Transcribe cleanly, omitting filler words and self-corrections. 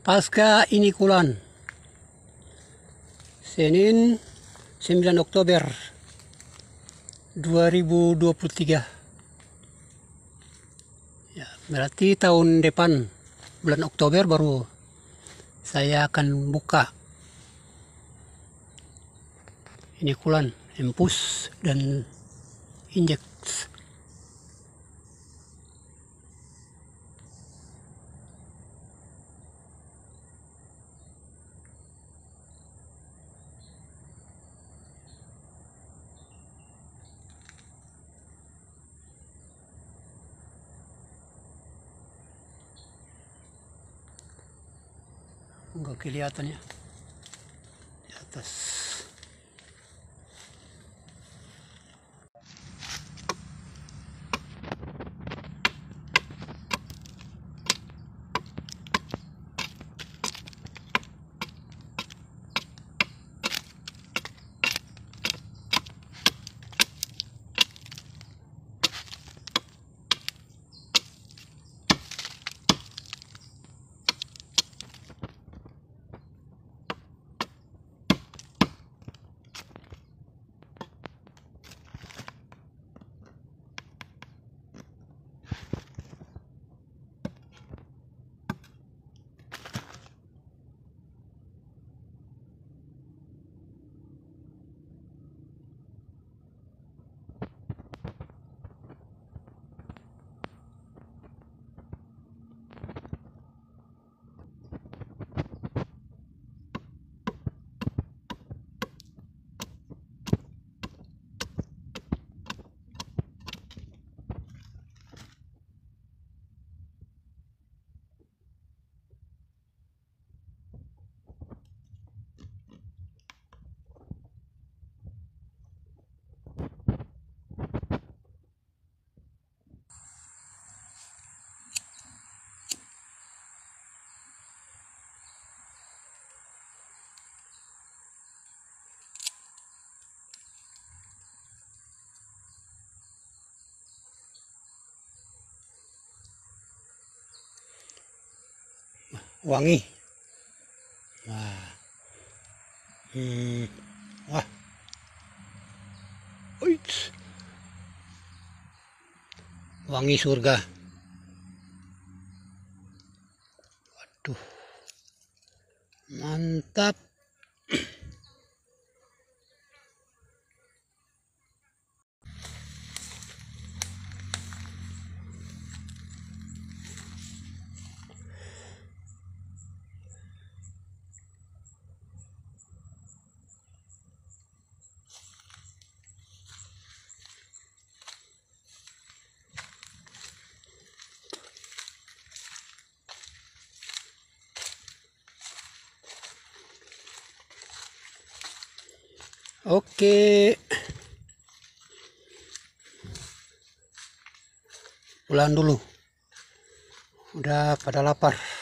Pasca Inikulan, Senin 9 Oktober 2023. Ya, berarti tahun depan bulan Oktober baru saya akan buka Inikulan, Empus dan Inject. Enggak kelihatan ya di atas. Wangi. Wah. Wah. Uits. Wangi surga. Waduh. Mantap. Oke, pulang dulu. Udah pada lapar.